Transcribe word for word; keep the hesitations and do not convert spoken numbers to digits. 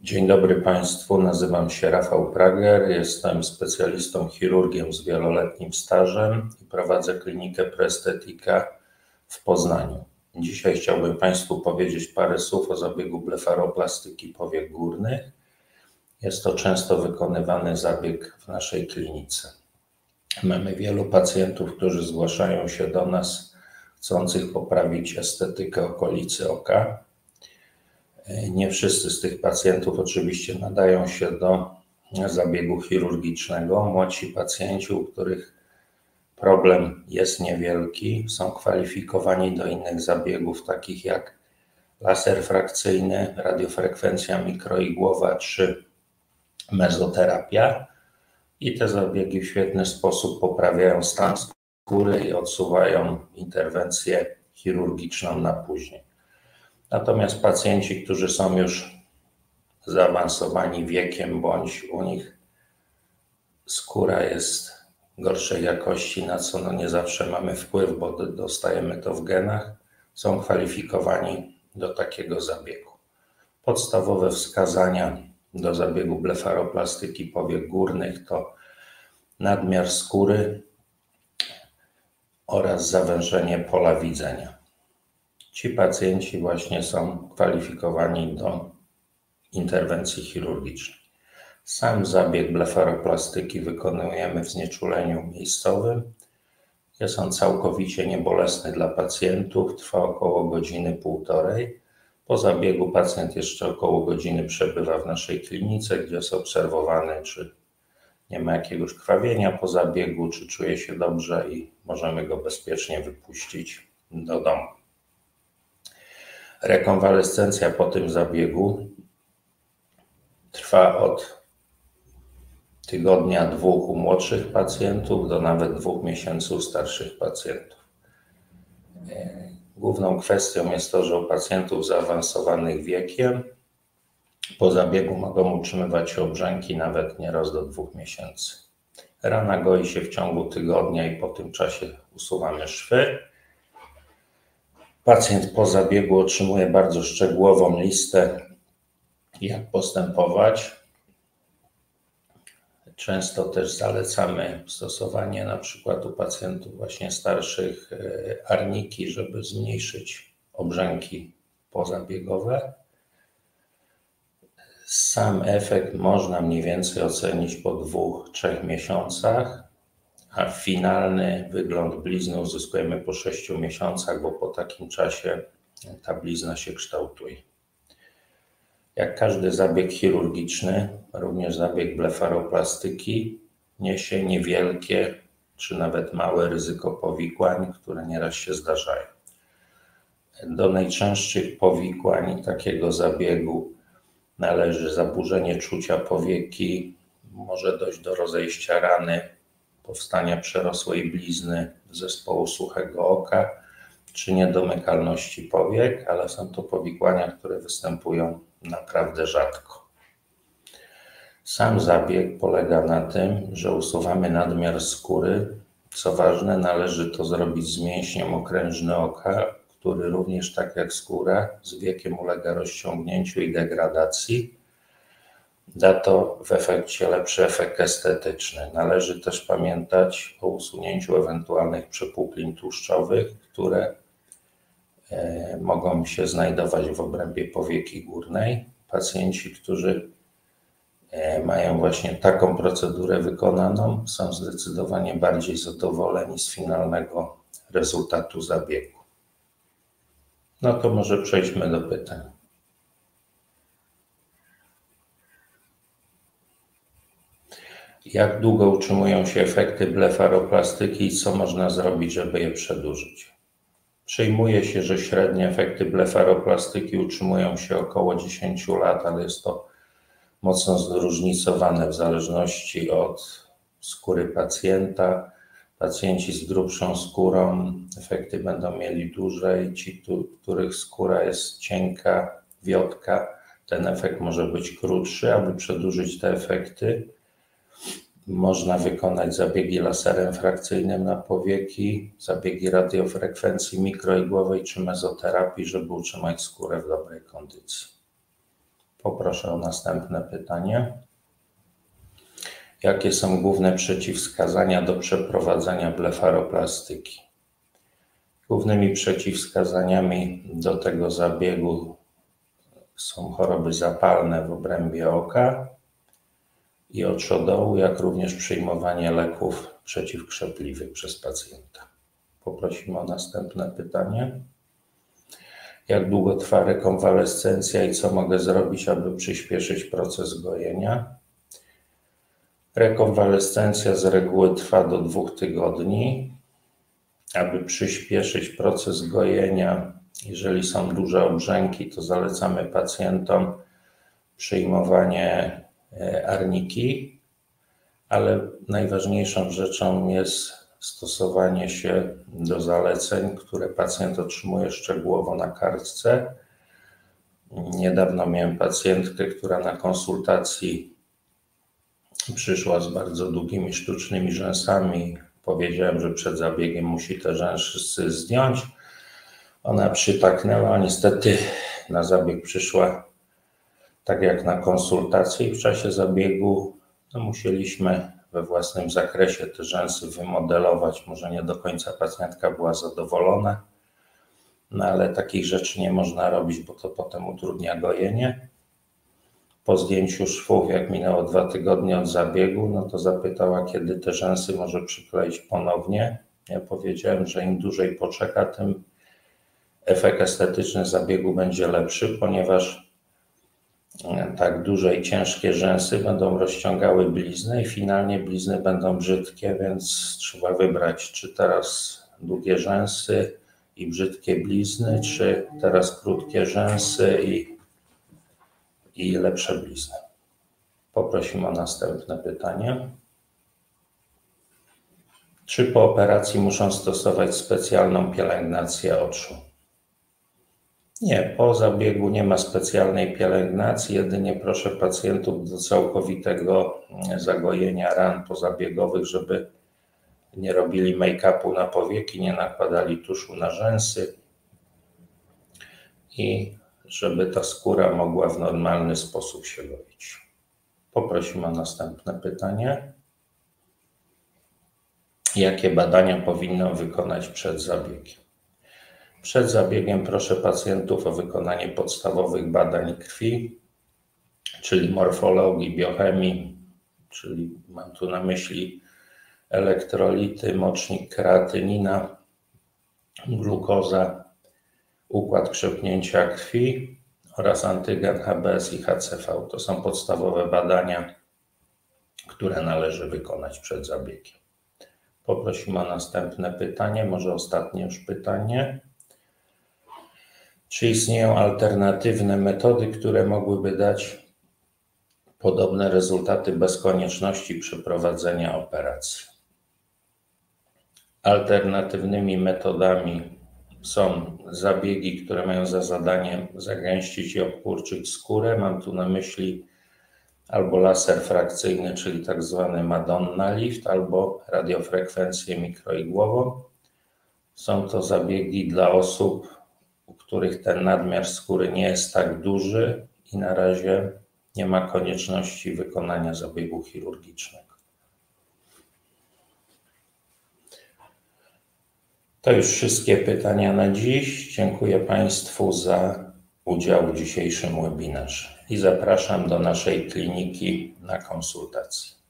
Dzień dobry Państwu, nazywam się Rafał Prager, jestem specjalistą chirurgiem z wieloletnim stażem i prowadzę klinikę Proestetyka w Poznaniu. Dzisiaj chciałbym Państwu powiedzieć parę słów o zabiegu blefaroplastyki powiek górnych. Jest to często wykonywany zabieg w naszej klinice. Mamy wielu pacjentów, którzy zgłaszają się do nas chcących poprawić estetykę okolicy oka. Nie wszyscy z tych pacjentów oczywiście nadają się do zabiegu chirurgicznego. Młodsi pacjenci, u których problem jest niewielki, są kwalifikowani do innych zabiegów, takich jak laser frakcyjny, radiofrekwencja mikroigłowa czy mezoterapia. I te zabiegi w świetny sposób poprawiają stan skóry i odsuwają interwencję chirurgiczną na później. Natomiast pacjenci, którzy są już zaawansowani wiekiem, bądź u nich skóra jest gorszej jakości, na co no nie zawsze mamy wpływ, bo dostajemy to w genach, są kwalifikowani do takiego zabiegu. Podstawowe wskazania do zabiegu blefaroplastyki powiek górnych to nadmiar skóry oraz zawężenie pola widzenia. Ci pacjenci właśnie są kwalifikowani do interwencji chirurgicznej. Sam zabieg blefaroplastyki wykonujemy w znieczuleniu miejscowym. Jest on całkowicie niebolesny dla pacjentów, trwa około godziny, półtorej. Po zabiegu pacjent jeszcze około godziny przebywa w naszej klinice, gdzie jest obserwowany, czy nie ma jakiegoś krwawienia po zabiegu, czy czuje się dobrze i możemy go bezpiecznie wypuścić do domu. Rekonwalescencja po tym zabiegu trwa od tygodnia, dwóch u młodszych pacjentów do nawet dwóch miesięcy u starszych pacjentów. Główną kwestią jest to, że u pacjentów zaawansowanych wiekiem po zabiegu mogą utrzymywać się obrzęki nawet nieraz do dwóch miesięcy. Rana goi się w ciągu tygodnia i po tym czasie usuwamy szwy. Pacjent po zabiegu otrzymuje bardzo szczegółową listę, jak postępować. Często też zalecamy stosowanie na przykład u pacjentów właśnie starszych arniki, żeby zmniejszyć obrzęki pozabiegowe. Sam efekt można mniej więcej ocenić po dwóch, trzech miesiącach, a finalny wygląd blizny uzyskujemy po sześciu miesiącach, bo po takim czasie ta blizna się kształtuje. Jak każdy zabieg chirurgiczny, również zabieg blefaroplastyki niesie niewielkie czy nawet małe ryzyko powikłań, które nieraz się zdarzają. Do najczęstszych powikłań takiego zabiegu należy zaburzenie czucia powieki, może dojść do rozejścia rany, powstania przerosłej blizny, zespołu suchego oka czy niedomykalności powiek, ale są to powikłania, które występują naprawdę rzadko. Sam zabieg polega na tym, że usuwamy nadmiar skóry. Co ważne, należy to zrobić z mięśniem okrężny oka, który również tak jak skóra z wiekiem ulega rozciągnięciu i degradacji. Da to w efekcie lepszy efekt estetyczny. Należy też pamiętać o usunięciu ewentualnych przepuklin tłuszczowych, które e, mogą się znajdować w obrębie powieki górnej. Pacjenci, którzy e, mają właśnie taką procedurę wykonaną, są zdecydowanie bardziej zadowoleni z finalnego rezultatu zabiegu. No to może przejdźmy do pytań. Jak długo utrzymują się efekty blefaroplastyki i co można zrobić, żeby je przedłużyć? Przyjmuje się, że średnie efekty blefaroplastyki utrzymują się około dziesięć lat, ale jest to mocno zróżnicowane w zależności od skóry pacjenta. Pacjenci z grubszą skórą efekty będą mieli dłużej. Ci, których skóra jest cienka, wiotka, ten efekt może być krótszy. Aby przedłużyć te efekty, można wykonać zabiegi laserem frakcyjnym na powieki, zabiegi radiofrekwencji mikroigłowej czy mezoterapii, żeby utrzymać skórę w dobrej kondycji. Poproszę o następne pytanie. Jakie są główne przeciwwskazania do przeprowadzenia blefaroplastyki? Głównymi przeciwwskazaniami do tego zabiegu są choroby zapalne w obrębie oka i oczodołu, jak również przyjmowanie leków przeciwkrzepliwych przez pacjenta. Poprosimy o następne pytanie. Jak długo trwa rekonwalescencja i co mogę zrobić, aby przyspieszyć proces gojenia? Rekonwalescencja z reguły trwa do dwóch tygodni. Aby przyspieszyć proces gojenia, jeżeli są duże obrzęki, to zalecamy pacjentom przyjmowanie arniki, ale najważniejszą rzeczą jest stosowanie się do zaleceń, które pacjent otrzymuje szczegółowo na kartce. Niedawno miałem pacjentkę, która na konsultacji przyszła z bardzo długimi sztucznymi rzęsami. Powiedziałem, że przed zabiegiem musi te rzęsy zdjąć. Ona przytaknęła, niestety na zabieg przyszła tak jak na konsultacji. W czasie zabiegu no, musieliśmy we własnym zakresie te rzęsy wymodelować. Może nie do końca pacjentka była zadowolona, no ale takich rzeczy nie można robić, bo to potem utrudnia gojenie. Po zdjęciu szwów, jak minęło dwa tygodnie od zabiegu, no to zapytała, kiedy te rzęsy może przykleić ponownie. Ja powiedziałem, że im dłużej poczeka, tym efekt estetyczny zabiegu będzie lepszy, ponieważ tak duże i ciężkie rzęsy będą rozciągały blizny i finalnie blizny będą brzydkie, więc trzeba wybrać, czy teraz długie rzęsy i brzydkie blizny, czy teraz krótkie rzęsy i, i lepsze blizny. Poprosimy o następne pytanie. Czy po operacji muszą stosować specjalną pielęgnację oczu? Nie, po zabiegu nie ma specjalnej pielęgnacji, jedynie proszę pacjentów do całkowitego zagojenia ran pozabiegowych, żeby nie robili make-upu na powieki, nie nakładali tuszu na rzęsy i żeby ta skóra mogła w normalny sposób się goić. Poprosimy o następne pytanie. Jakie badania powinno wykonać przed zabiegiem? Przed zabiegiem proszę pacjentów o wykonanie podstawowych badań krwi, czyli morfologii, biochemii, czyli mam tu na myśli elektrolity, mocznik, kreatynina, glukoza, układ krzepnięcia krwi oraz antygen H B S i H C V. To są podstawowe badania, które należy wykonać przed zabiegiem. Poprosimy o następne pytanie, może ostatnie już pytanie. Czy istnieją alternatywne metody, które mogłyby dać podobne rezultaty bez konieczności przeprowadzenia operacji? Alternatywnymi metodami są zabiegi, które mają za zadanie zagęścić i obkurczyć skórę. Mam tu na myśli albo laser frakcyjny, czyli tak zwany Madonna Lift, albo radiofrekwencję mikroigłową. Są to zabiegi dla osób, u których ten nadmiar skóry nie jest tak duży i na razie nie ma konieczności wykonania zabiegu chirurgicznego. To już wszystkie pytania na dziś. Dziękuję Państwu za udział w dzisiejszym webinarze i zapraszam do naszej kliniki na konsultację.